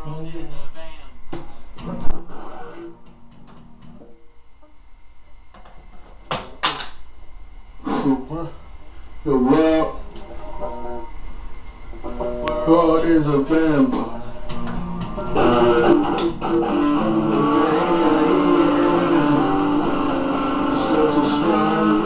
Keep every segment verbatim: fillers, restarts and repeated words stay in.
The world, world is a vampire. Such a strong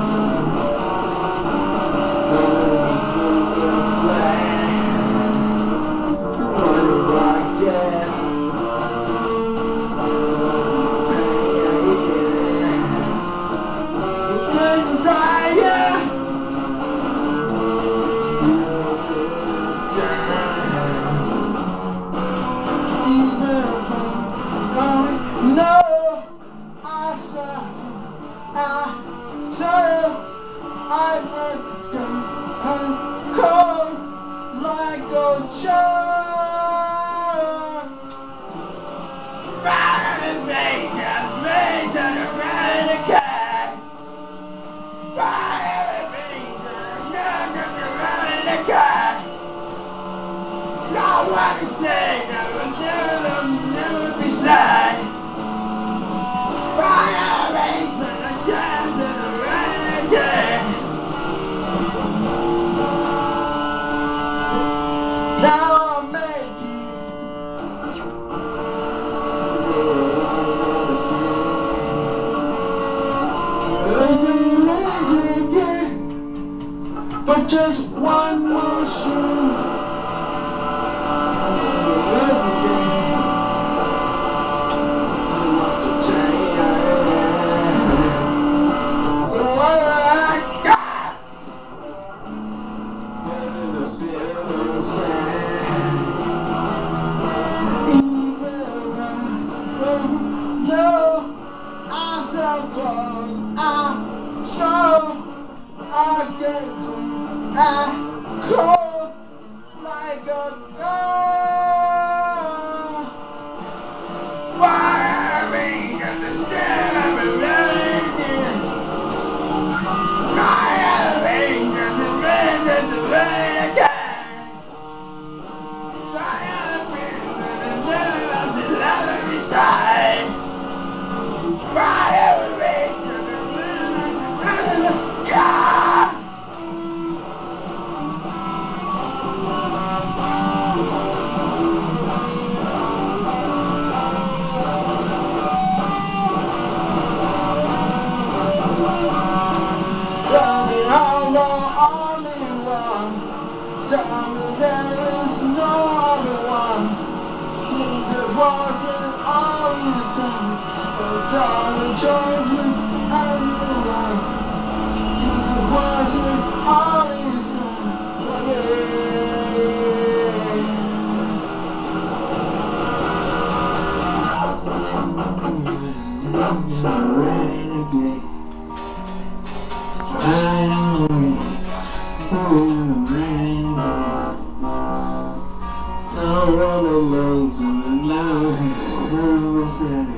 but just one more shoe. I cold like a dog. Wiring and the stimulating. Wiring and the wind and the rain again. Wiring and the wind and the lovely side. Wiring and the wind and the God. Darling, children, and the one. It wasn't always so run along to the line.